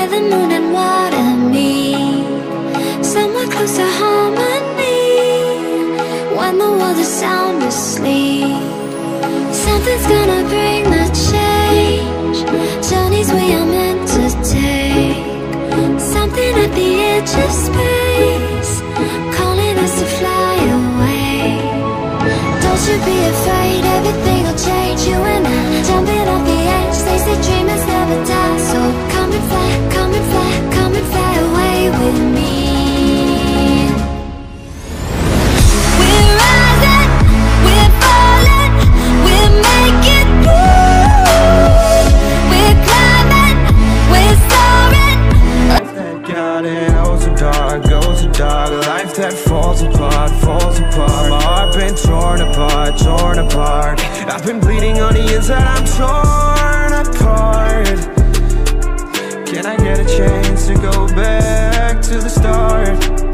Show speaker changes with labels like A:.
A: where the moon and water meet, somewhere close to harmony. When the world is sound asleep, something's gonna bring the change. Journeys we are meant to take, something at the edge of space, calling us to fly away. Don't you be afraid, everything will change. You and I, jumping off the edge. They say dreamers never die, so come and fly, come and fly, come and fly away with me. We're rising, we're falling, we're making moves. We're climbing, we're soaring.
B: Life that got it, goes so dark. Life that falls apart, falls apart. My heart been torn apart, torn apart. I've been bleeding on the inside, I'm torn apart. Can I get a chance to go back to the start?